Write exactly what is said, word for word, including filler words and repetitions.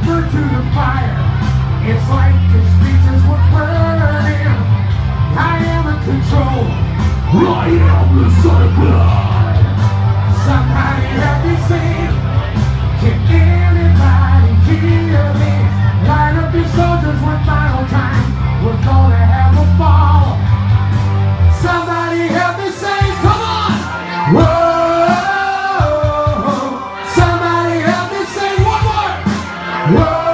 burnt to the fire. It's like his speeches were burning. I am in control. I am the Son of God. Somebody help me sing. Can anybody hear me? Line up these soldiers one final time. We're gonna have a ball. Somebody help me sing. Come on. Whoa. Somebody help me sing one more. Whoa.